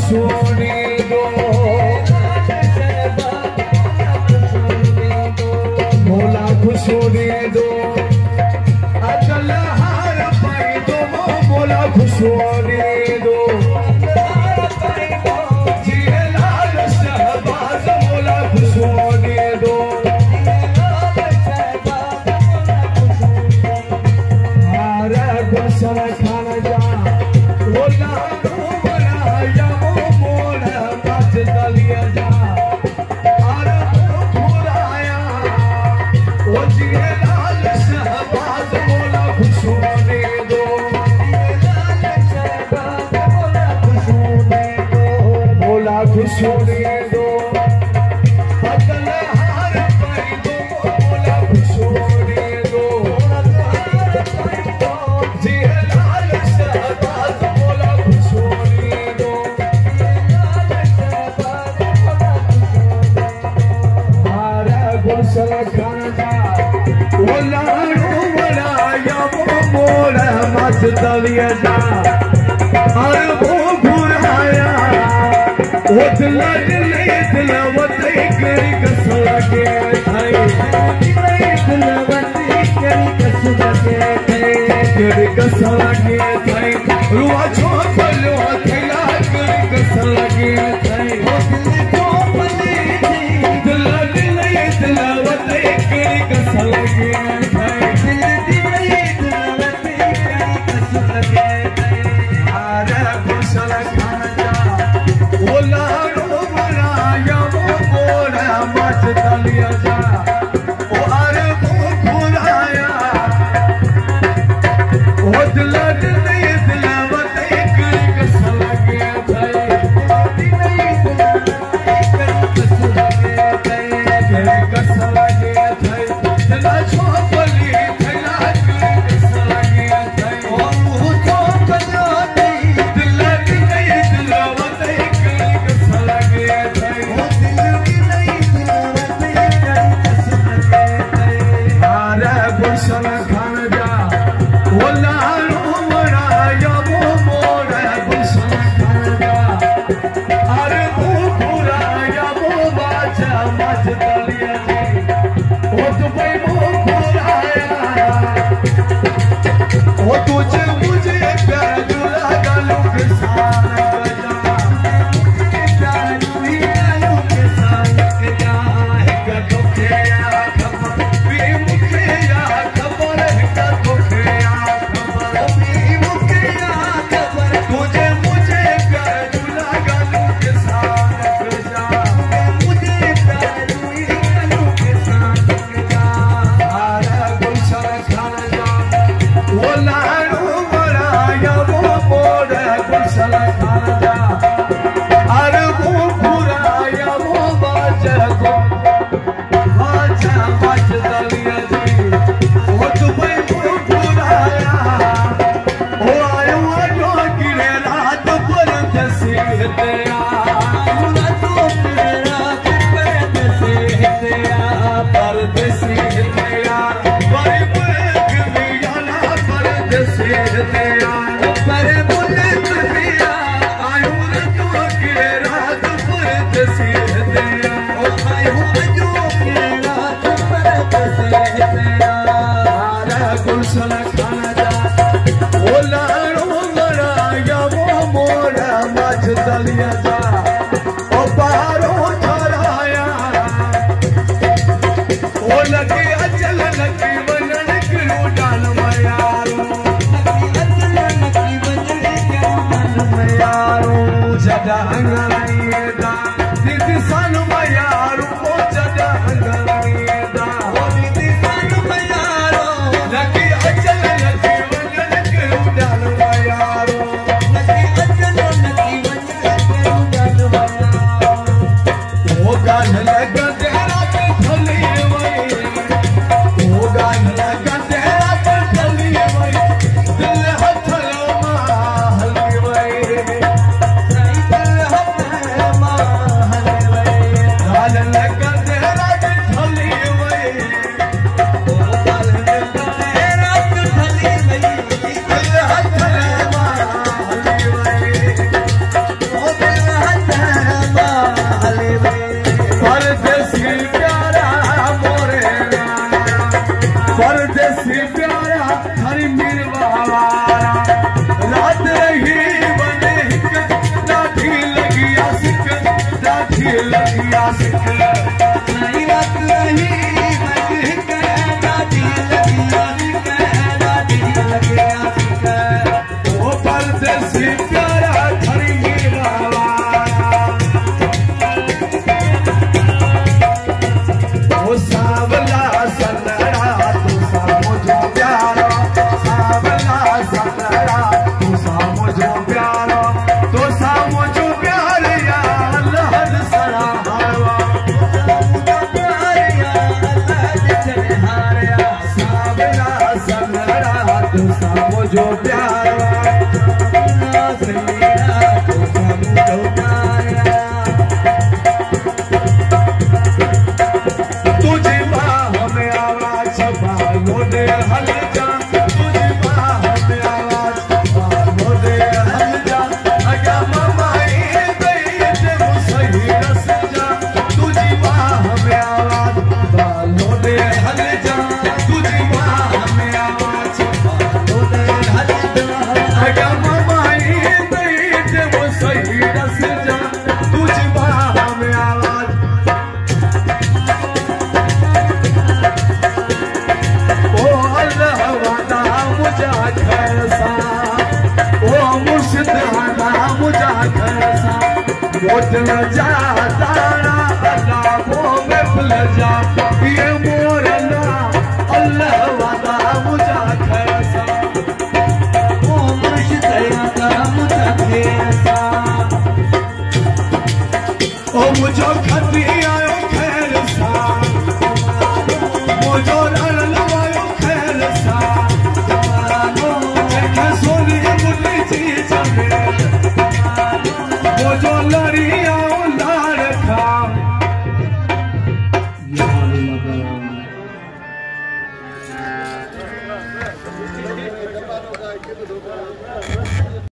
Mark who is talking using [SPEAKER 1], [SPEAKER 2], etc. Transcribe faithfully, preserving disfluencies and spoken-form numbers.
[SPEAKER 1] खुशोने दो मौला खुशोने दो अकल हार पाई दो मौला खुशोने दो जिए लाल शहबाज मौला खुशोने दो हारा गुलशन खान जा मौला बनाया मौला मच दलिया जा खुशोने दो अकल हार पाई दो मौला खुशोने दो जिए लाल शहबाज मौला खुशोने दो हारा गुलशन खान जा मौला बनाया मौला मच दलिया जा हर वो बुराया वो दिल दिल दिल वते करी कसला के थाई दिल वते करी कसला के थाई करी कसला के थाई रुआ छो पलो थला करी कसला के थाई वो दिल छो पले दिल दिल दिल वते करी कसला के थाई दिल दिल दिल वते करी कसला के थाई आरे गुलशन खान जा मौला बनाया मौला मच दलिया जा ओ अरे वो खुराया ओ दिल दिल दिल वते करी कसला के थाई दिल दिल करी कसला के थाई करी कसला के थाई दिल छोपली थला करी कसला के थाई ओ मुंह छोपला दिल दिल दिल वते करी कसला के थाई ओ दिल दिल दिल वते करी कसला के थाई हारा गुलशन खान जा मौला बनाया मौला गुलशन खान जा अरे वो खुराया वो बाजा मच दलिया जी ओ दुबई वो खुराया ओ तुझे मुझे प्यार जुला गालों के साथ गया मुझे प्यार जुली गालों के साथ गया है कदों के या खबर भी मुझे या खबर है कदों के या खबर भी मुझे या खबर तुझे मुझे प्यार जुला गालों के साथ गया मुझे प्यार जुली गालों के साथ गया हारा गुलशन खान जा मौला बनाया मौला गुलशन खान जा अरे वो खुराया वो बाजा बाजा मच दलिया जी वो दुबई वो खुराया ओ आयो आयो गिरे रात पर दसी तेरा रात पर रात पर दसी तेरा पर दसी तेरा बड़े बुलेट दिया ना पर दसी तेरा पर बुलेट दिया आयो रे तो गिरे रात पर दसी तेरा ओ आयो आयो गिरे रात पर दसी तेरा हारा गुलशन खान जा मौला बनाया मौला मच दलिया जा ओ बारो छराया ओ लगे अचल लगी बनन किलो डाल मयारो लगी अचल लगी बनन किलो डाल मयारो जदा अंगलाए दा दीदी सन मयारो ओ जदा अंगलाए दा ओ दीदी सन मयारो लगी अचल लगी बनन किलो डाल मयारो लगी अचल लगी बनन किलो डाल मयारो ओ गान लगा तेरा पे थली वई ओ गान लगा तेरा पे थली वई दिल हथलो महल वई सही दिल हथलो महल वई गान लगा तेरा पे थली वई ओ गान लगा तेरा पे थली वई दिल हथलो महल वई ओ दिल लगिया सिख साईं रात रही मज के दादी लगिया सिख दादी लगिया सिख ओ परदेसी प्यारा खरी बाबा ओ सावला सलड़ा तू सा मुझो प्यारा सावला सलड़ा तू सा मुझो प्यारा तो सा मुझो प्यार या अल्लाह सरा हारवा प्यार या अल्लाह चले हारया सावला सलड़ा तू सा मुझो प्यारा सलड़ा तू सा मुझो प्यारा तुझे बाह में आवाज बालों ने हल जा तुझे बाह में आवाज बालों ने हल जा अगा ममाई गई ते सही रस जा तुझे बाह में आवाज बालों ने हल जा तुझे बाह में आवाज बालों ने हल जा अगा ममाई गई ते सही रस जा तुझे बाह में आवाज ओ अल्लाह वादा मुझा खैसा ओ मुर्शिद वादा मुझा खैसा मोट न जा तारा अल्लाह वो में फुल जा ये मोरना अल्लाह वादा मुझा खैसा ओ मुर्शिद वादा मुझा खैसा ओ मुझो